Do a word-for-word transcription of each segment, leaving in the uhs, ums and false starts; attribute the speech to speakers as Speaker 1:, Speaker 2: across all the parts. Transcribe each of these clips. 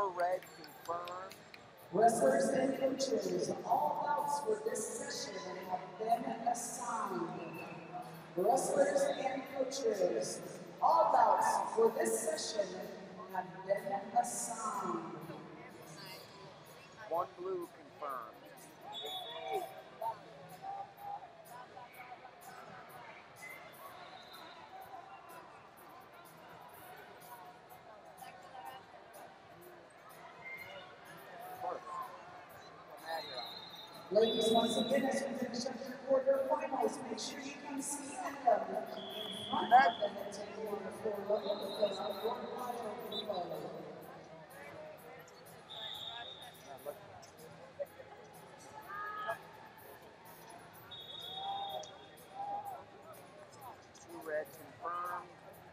Speaker 1: Four red confirmed.
Speaker 2: Wrestlers and coaches, all bouts for this session have been assigned. Wrestlers and coaches, all bouts for this session have been assigned.
Speaker 1: One blue confirmed.
Speaker 2: Ladies, once again, as we finish up your quarterfinals, make sure you come see them in front of the head table on the floor level because our quarterfinals will follow.
Speaker 1: Two red confirmed.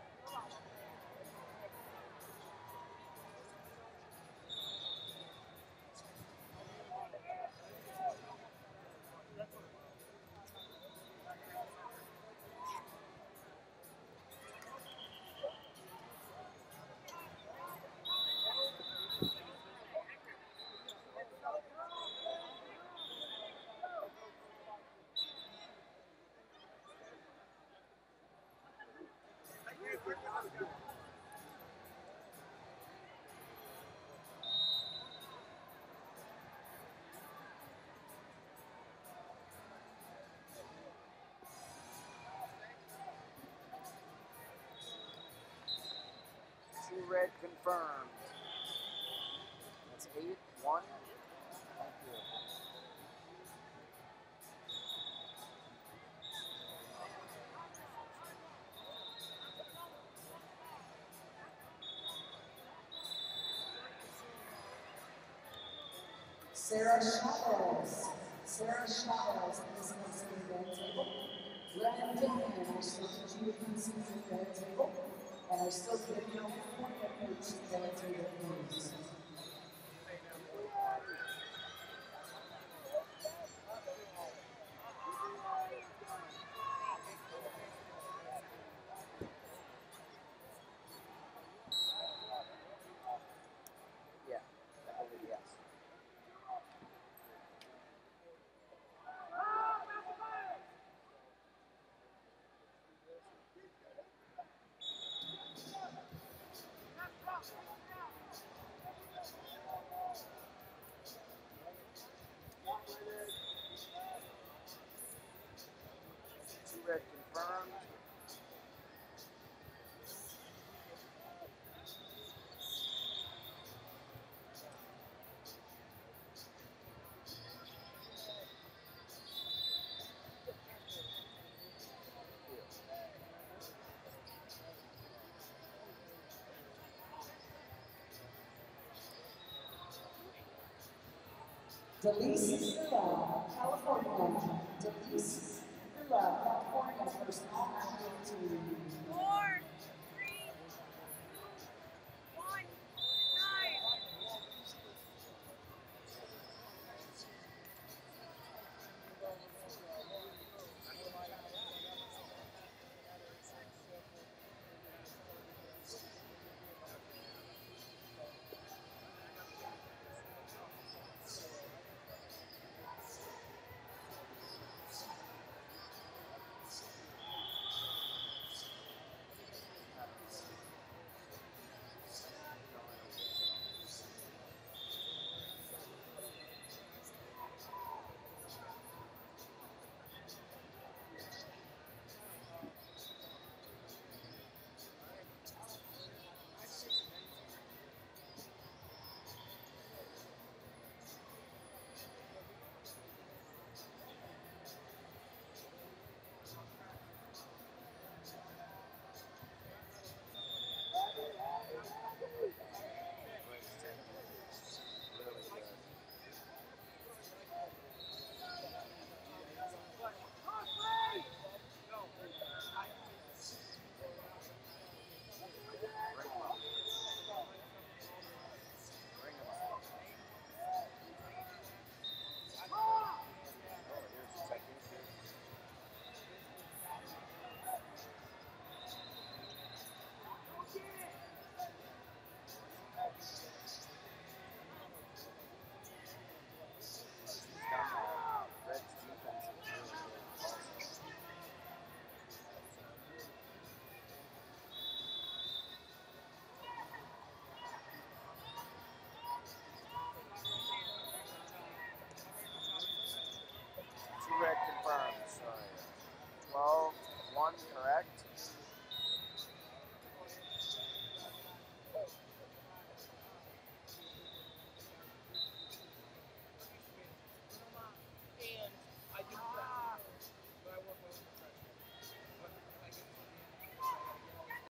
Speaker 1: Two red confirmed. That's eight, one. Thank you.
Speaker 2: Sarah Chavez. Sarah Chavez is next to the red table. Ren Dillon, I still need you to come see the red table. And I still give you a point of coach to the red table, please.
Speaker 1: Yeah, I believe yes. Two red confirmed.
Speaker 2: Delise Villa, California. Delise Villa, California, first all active team.
Speaker 3: Four, three, two, one, nine.